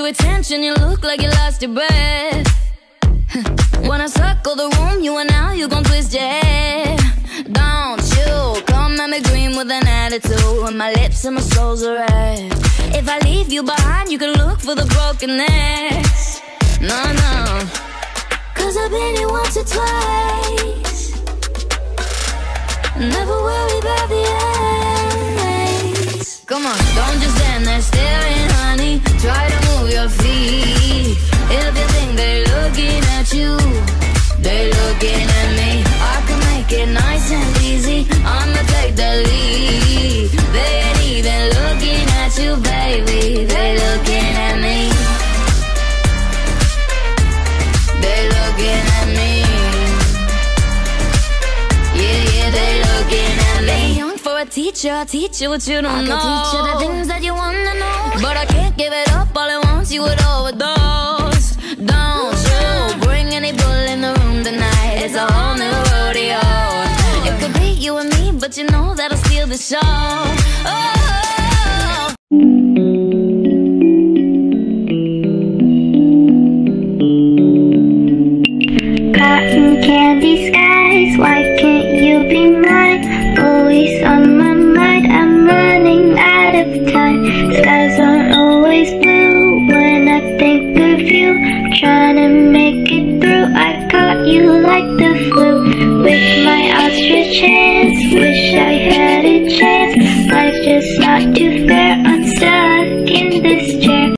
your attention, you look like you lost your breath. Wanna circle the room, you and now you gon' twist your head. Don't you come at me green with an attitude, when my lips and my soul's are red. If I leave you behind, you can look for the broken necks. No, no, cause I've been here once or twice. Never worry about the ends. Come on, don't just stand there staring, honey. Try to move your feet. If you think they're looking at you, they're looking at me. I can make it nice and easy, I'ma take the lead. They ain't even looking at you, baby, they looking at me. They looking at me. Yeah, yeah, they looking at me. Young for a teacher, I'll teach you what you don't know. I can teach you the things that you wanna know, but I can't give it up all at once, you would overdose. Don't you bring any bull in the room tonight, it's a whole new rodeo. It could be you and me, but you know that'll steal the show. Oh. Cotton candy skies, why can't you be mine?